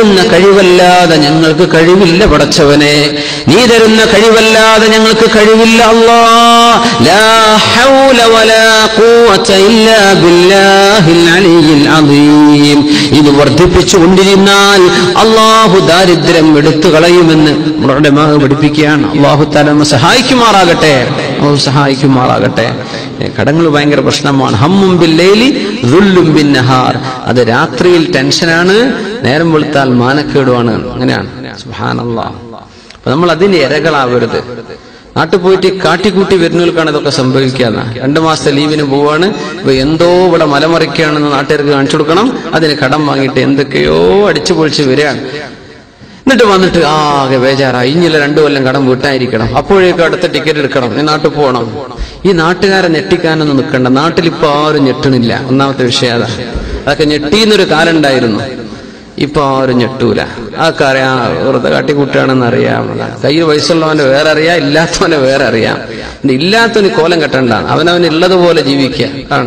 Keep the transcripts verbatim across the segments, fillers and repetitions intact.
തരുന്ന കഴിവല്ലാതെ ഞങ്ങൾക്ക് കഴിവില്ല പടച്ചവനെ, നീ തരുന്ന കഴിവല്ലാതെ ഞങ്ങൾക്ക് കഴിവില്ല അല്ലാഹ്. ലാ ഹൗല വലാ ഖുവത ഇല്ലാ ബില്ലാഹിൽ അലിയിൽ അദീം. ഇത് വർദ്ധിപ്പിച്ചു കൊണ്ടിരുന്നാൽ അല്ലാഹു ദാരിദ്ര്യം എടുത്തു കളയുമെന്ന് ഉലമാ പഠിപ്പിക്കുകയാണ്. അല്ലാഹു തആല നമ്മെ സഹായിക്കുമാറാകട്ടെ, അല്ലാഹു സഹായിക്കുമാറാകട്ടെ. കടങ്ങൾ ഭയങ്കര പ്രശ്നമാണ്. ഹമ്മും ബില്ലൈലി ദുല്ലും ബിന്നഹാർ. അത് രാത്രിയിൽ ടെൻഷനാണ്, നേരം വെളുത്താൽ മാനക്കേടുമാണ്. അങ്ങനെയാണ്. സുബ്ഹാനല്ലാഹ്. അപ്പൊ നമ്മൾ അതിന്റെ ഇരകളാവരുത്. നാട്ടിൽ പോയിട്ട് കാട്ടിക്കൂട്ടി വരുന്നവർക്കാണ് ഇതൊക്കെ സംഭവിക്കാന്ന്. രണ്ടു മാസത്തെ ലീവിന് പോവാണ്, ഇപ്പൊ എന്തോ ഇവിടെ മലമറിക്കുകയാണെന്ന് നാട്ടുകാർക്ക് കാണിച്ചു കൊടുക്കണം. അതിന് കടം വാങ്ങിയിട്ട് എന്തൊക്കെയോ അടിച്ചു പൊളിച്ച് വരികയാണ്. എന്നിട്ട് വന്നിട്ട് ആകെ ബേജാറായി, ഇനിയില്ല രണ്ടു കൊല്ലം കടം വീട്ടായിരിക്കണം, അപ്പോഴേക്കും അടുത്ത ടിക്കറ്റ് എടുക്കണം, ഈ നാട്ടിൽ പോകണം. ഈ നാട്ടുകാരെ ഞെട്ടിക്കാനൊന്നും നിൽക്കണ്ട. നാട്ടിലിപ്പോ ആരും ഞെട്ടണില്ല. ഒന്നാമത്തെ വിഷയം അതാ. അതൊക്കെ ഞെട്ടിന്നൊരു കാലം ഉണ്ടായിരുന്നു. ഇപ്പൊ ആരും ഞെട്ടൂല. അതൊക്കെ അറിയാം, വെറുതെ കാട്ടിക്കൂട്ടുകയാണെന്ന് അറിയാം. കയ്യിൽ വയസ്സുള്ളവന്റെ വേറെ അറിയാം, ഇല്ലാത്തവനെ വേറെ അറിയാം. ഇല്ലാത്തവന് കോലം കെട്ടണ്ടാണ്, അവനവന് ഉള്ളതുപോലെ ജീവിക്കുക ആണ്.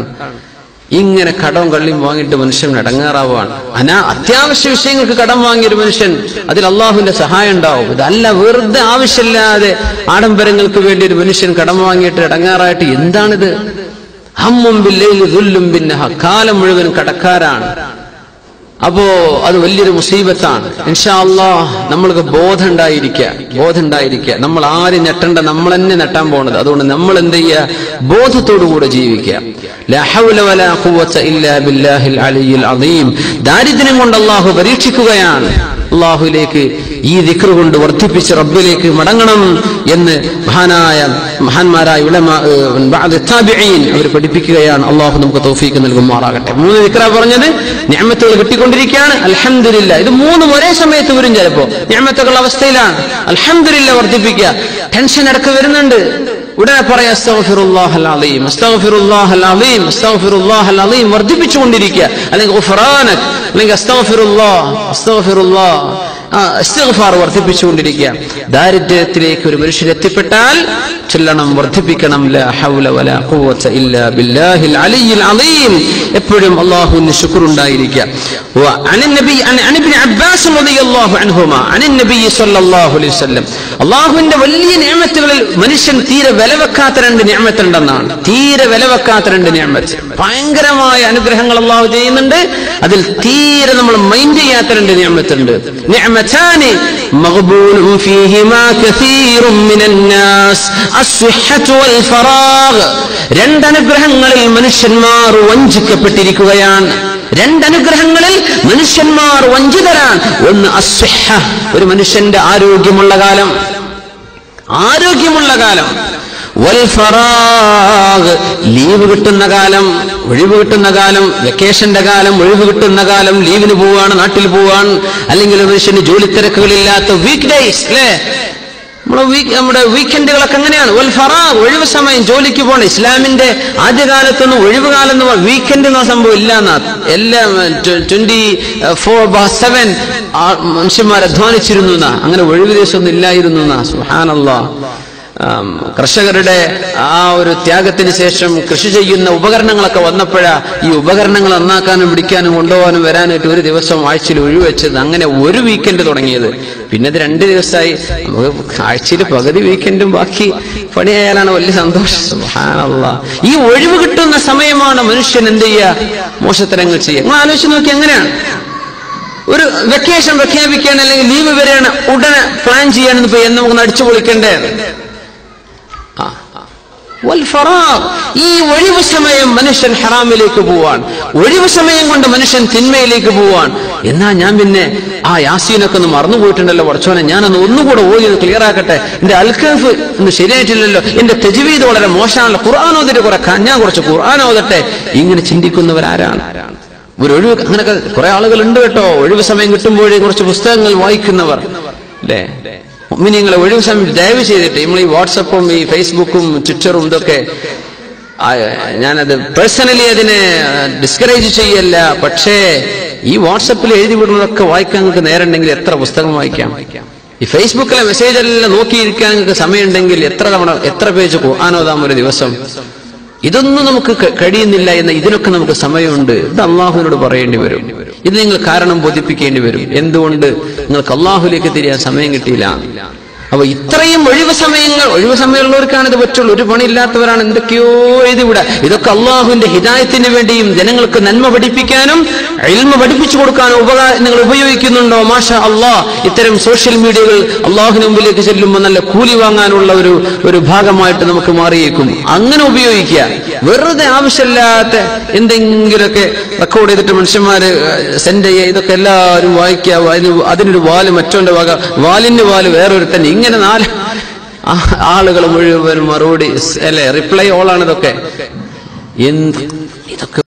ഇങ്ങനെ കടവും കള്ളിയും വാങ്ങിയിട്ട് മനുഷ്യൻ അടങ്ങാറാവാണ്. അനാ അത്യാവശ്യ വിഷയങ്ങൾക്ക് കടം വാങ്ങിയൊരു മനുഷ്യൻ അതിൽ അള്ളാഹുവിന്റെ സഹായം ഉണ്ടാവും. ഇതല്ല വെറുതെ ആവശ്യമില്ലാതെ ആഡംബരങ്ങൾക്ക് വേണ്ടി ഒരു മനുഷ്യൻ കടം വാങ്ങിയിട്ട് അടങ്ങാറായിട്ട് എന്താണിത്? ഹമ്മും ബില്ലൈലി ദുല്ലും ബിന്നഹാർ. കാലം മുഴുവൻ കടക്കാരാണ്. അപ്പോ അത് വലിയൊരു മുസീബത്താണ്. ഇൻഷാ അല്ലാഹ് നമ്മൾക്ക് ബോധം ഉണ്ടായിരിക്കുക, ബോധം ഉണ്ടായിരിക്കുക. നമ്മൾ ആരും ഞെട്ടണ്ട, നമ്മൾ തന്നെ നെട്ടാൻ പോണത്. അതുകൊണ്ട് നമ്മൾ എന്ത് ചെയ്യുക? ബോധത്തോടുകൂടെ ജീവിക്കുക. ലാ ഹൗല വലാ ഖുവത ഇല്ലാ ബില്ലാഹിൽ അലിയിൽ അദീം. ദാരിദ്ര്യം കൊണ്ട് അല്ലാഹു പരീക്ഷിക്കുകയാണ്. അള്ളാഹുലേക്ക് ഈ ദിക്ർ കൊണ്ട് വർദ്ധിപ്പിച്ച് റബ്ബിലേക്ക് മടങ്ങണം എന്ന് മഹാനായ മഹാന്മാരായ ഉലമാ താബിഈൻ അവർ പഠിപ്പിക്കുകയാണ്. അള്ളാഹു നമുക്ക് തൗഫീഖ് നൽകുമാറാകട്ടെ. മൂന്ന് ദിക്റാ പറഞ്ഞത്. നിഅമത്തുകൾ കിട്ടിക്കൊണ്ടിരിക്കുകയാണ്, അൽഹംദുലില്ലാഹ്. ഇത് മൂന്നും ഒരേ സമയത്ത് വരും. ചിലപ്പോ നിഅമത്തുകളുടെ അവസ്ഥയിലാണ് അൽഹംദുലില്ലാഹ് വർദ്ധിപ്പിക്കുക. ടെൻഷൻ ഇടയ്ക്ക് വരുന്നുണ്ട്, ഉടനെ പറയാം അസ്തഗ്ഫിറുല്ലാഹൽ അലീം, അസ്തഗ്ഫിറുല്ലാഹൽ അലീം, അസ്തഗ്ഫിറുല്ലാഹൽ അലീം വർദ്ധിപ്പിച്ചുകൊണ്ടിരിക്കുക. അല്ലെങ്കിൽ ഗുഫ്റാനക്, അല്ലെങ്കിൽ അസ്തഗ്ഫിറുല്ലാഹ്, അസ്തഗ്ഫിറുല്ലാഹ്, ഇസ്തിഗ്ഫാർ വർദ്ധിപ്പിച്ചുകൊണ്ടിരിക്കുക. ദാരിദ്ര്യത്തിലേക്ക് ഒരു മനുഷ്യൻ എത്തിപ്പെട്ടാൽ ചൊല്ലണം, വർദ്ധിപ്പിക്കണം ലാ ഹൗല വലാ ഖുവത ഇല്ലാ ബില്ലാഹിൽ അലിയിൽ അദീം. എപ്പോഴും അല്ലാഹുവിന് ശുക്ർ ഉണ്ടായിരിക്കുക. وعن النبي عن ابن عباس رضي الله عنهما عن النبي صلى الله عليه وسلم. അല്ലാഹുവിന്റെ വലിയ നിഅമത്തുകളിൽ മനുഷ്യൻ തീരെ വിലവെക്കാത്ത രണ്ട് നിഅമത്ത് ഉണ്ടെന്നാണ്. തീരെ വിലവെക്കാത്ത രണ്ട് നിഅമത്ത്, ഭയങ്കരമായ അനുഗ്രഹങ്ങൾ അല്ലാഹു ചെയ്യുന്നുണ്ട്. അതിൽ തീരെ നമ്മൾ മൈൻഡ് ചെയ്യാത്ത രണ്ട് നിഅമത്തുണ്ട്. നിഅമതാനി മഗ്ബൂനും ഫീഹിമാ കസീറുൻ മിനൻ നാസ് അസ്സിഹ്ഹതു വൽ ഫറാഗ്. രണ്ട് അനുഗ്രഹങ്ങളിൽ മനുഷ്യന്മാർ വഞ്ചിക്കപ്പെട്ടിരിക്കുകയാണ്. രണ്ടനുഗ്രഹങ്ങളിൽ മനുഷ്യന്മാർ വഞ്ചിതരാണ്. ഒന്ന് അസ്സിഹ്ഹ, ഒരു മനുഷ്യന്റെ ആരോഗ്യമുള്ള കാലം, ആരോഗ്യമുള്ള കാലം. വൽ ഫറാഗ്, ലീവ് കിട്ടുന്ന കാലം, ഒഴിവ് കിട്ടുന്ന കാലം, വെക്കേഷന്റെ കാലം, ഒഴിവ് കിട്ടുന്ന കാലം. ലീവിന് പോവാണ്, നാട്ടിൽ പോവാണ്, അല്ലെങ്കിൽ മനുഷ്യന് ജോലി തിരക്കുകളില്ലാത്ത വീക്ക് ഡേയ്സ് അല്ലേ, നമ്മുടെ നമ്മുടെ വീക്കെൻഡുകളൊക്കെ എങ്ങനെയാണ്? വൽ ഫറാഗ്, ഒഴിവ് സമയം, ജോലിക്ക് പോകണം. ഇസ്ലാമിന്റെ ആദ്യകാലത്തൊന്നും ഒഴിവ് കാലം എന്ന് പറഞ്ഞ വീക്കെൻഡ് എന്ന സംഭവം ഇല്ല എന്നാ. എല്ലാം ട്വന്റി ഫോർ ബാർ സെവൻ മനുഷ്യന്മാർ അധ്വാനിച്ചിരുന്നു എന്നാ. അങ്ങനെ ഒഴിവ് ദിവസമൊന്നും ഇല്ലായിരുന്നു എന്നാ. സുബ്ഹാനല്ലാഹ്. കർഷകരുടെ ആ ഒരു ത്യാഗത്തിന് ശേഷം കൃഷി ചെയ്യുന്ന ഉപകരണങ്ങളൊക്കെ വന്നപ്പോഴാ ഈ ഉപകരണങ്ങൾ നന്നാക്കാനും പിടിക്കാനും കൊണ്ടുപോകാനും വരാനായിട്ട് ഒരു ദിവസം ആഴ്ചയിൽ ഒഴിവെച്ചത്. അങ്ങനെ ഒരു വീക്കെൻഡ് തുടങ്ങിയത്. പിന്നെ അത് രണ്ട് ദിവസമായി. നമുക്ക് ആഴ്ചയിൽ പകുതി വീക്കെൻഡും ബാക്കി പണിയായാലാണ് വലിയ സന്തോഷം. സുബ്ഹാനല്ലാഹ്. ഈ ഒഴിവ് കിട്ടുന്ന സമയമാണ് മനുഷ്യൻ എന്ത് ചെയ്യുക? മോശത്തരങ്ങൾ ചെയ്യുക. നിങ്ങൾ ആലോചിച്ച് നോക്കി, എങ്ങനെയാണ് ഒരു വെക്കേഷൻ പ്രഖ്യാപിക്കുകയാണ്, അല്ലെങ്കിൽ ലീവ് വരെയാണ്, ഉടനെ പ്ലാൻ ചെയ്യാനെന്ന് പോയി എന്ന് നമുക്ക് അടിച്ചു പൊളിക്കണ്ടേ? ഈ ഒഴിവ് സമയം മനുഷ്യൻ ഹറാമിലേക്ക് പോവാൻ, ഒഴിവ് സമയം കൊണ്ട് മനുഷ്യൻ തിന്മയിലേക്ക് പോവാൻ. എന്നാ ഞാൻ പിന്നെ ആ യാസീനൊക്കെ ഒന്ന് മറന്നുപോയിട്ടുണ്ടല്ലോ പഠിച്ചോനെ, ഞാനൊന്ന് ഒന്നുകൂടെ ഓതി ഒന്ന് ക്ലിയർ ആക്കട്ടെ. എന്റെ അൽഖഫ് ഒന്ന് ശരിയായിട്ടില്ലല്ലോ, എന്റെ തജ്വീദ് വളരെ മോശമാണല്ലോ, ഖുർആൻ ഓതിട്ട് കുറെ ഞാൻ കുറച്ച് ഖുർആൻ ഓതട്ടെ. ഇങ്ങനെ ചിന്തിക്കുന്നവരാരാണ്? ഒരു ഒഴിവ്, അങ്ങനെയൊക്കെ കുറെ ആളുകൾ ഉണ്ട് കേട്ടോ. ഒഴിവ് സമയം കിട്ടുമ്പോഴേ കുറച്ച് പുസ്തകങ്ങൾ വായിക്കുന്നവർ അല്ലേ. മുഅ്മിനീങ്ങളെ ഒഴിവ് സമയം ദയവ് ചെയ്തിട്ട് നമ്മൾ ഈ വാട്സപ്പും ഈ ഫേസ്ബുക്കും ട്വിറ്ററും ഇതൊക്കെ, ഞാനത് പേഴ്സണലി അതിനെ ഡിസ്കറേജ് ചെയ്യല്ല. പക്ഷേ ഈ വാട്സപ്പിൽ എഴുതി വിടുന്നതൊക്കെ വായിക്കാൻ നിങ്ങൾക്ക് നേരമുണ്ടെങ്കിൽ എത്ര പുസ്തകം വായിക്കാം. ഈ ഫേസ്ബുക്കിലെ മെസ്സേജ് എല്ലാം നോക്കിയിരിക്കാൻ നിങ്ങൾക്ക് സമയമുണ്ടെങ്കിൽ എത്ര തവണ എത്ര പേജ് ഖുർആൻ ഓതാം ഒരു ദിവസം. ഇതൊന്നും നമുക്ക് കഴിയുന്നില്ല എന്ന ഇതിനൊക്കെ നമുക്ക് സമയമുണ്ട്. ഇത് അള്ളാഹുവിനോട് പറയേണ്ടി വരും. ഇത് നിങ്ങൾ കാരണം ബോധിപ്പിക്കേണ്ടി വരും. എന്തുകൊണ്ട്? നിങ്ങൾക്ക് അള്ളാഹുലേക്ക് തിരിയാൻ സമയം കിട്ടിയില്ല. അപ്പൊ ഇത്രയും ഒഴിവ് സമയങ്ങൾ, ഒഴിവ് സമയമുള്ളവർക്കാണ് ഇത് പറ്റുള്ളൂ. ഒരു പണിയില്ലാത്തവരാണ് എന്തൊക്കെയോ എഴുതിവിടുക. ഇതൊക്കെ അള്ളാഹുവിന്റെ ഹിദായത്തിന് വേണ്ടിയും ജനങ്ങൾക്ക് നന്മ പഠിപ്പിക്കാനും ഇൽമ പഠിപ്പിച്ചു കൊടുക്കാനും ഉപകാരം നിങ്ങൾ ഉപയോഗിക്കുന്നുണ്ടോ? മാഷാ അള്ളാഹ്. ഇത്തരം സോഷ്യൽ മീഡിയകൾ അള്ളാഹുവിന് മുമ്പിലേക്ക് ചെല്ലുമ്പോൾ നല്ല കൂലി വാങ്ങാനുള്ള ഒരു ഒരു ഭാഗമായിട്ട് നമുക്ക് മാറിയേക്കും. അങ്ങനെ ഉപയോഗിക്കുക. വെറുതെ ആവശ്യമില്ലാത്ത എന്തെങ്കിലുമൊക്കെ റെക്കോർഡ് ചെയ്തിട്ട് മനുഷ്യന്മാര് സെൻഡ് ചെയ്യുക, ഇതൊക്കെ എല്ലാവരും വായിക്കുക. അതിനൊരു വാല് മറ്റോന്റെ വക, വാലിന് വാല് വേറൊരു തന്നെ, ഇങ്ങനെ നാല് ആളുകൾ മുഴുവൻ മറുപടി അല്ലെ റിപ്ലൈ ഓളാണ് ഇതൊക്കെ. എന്ത് ഇതൊക്കെ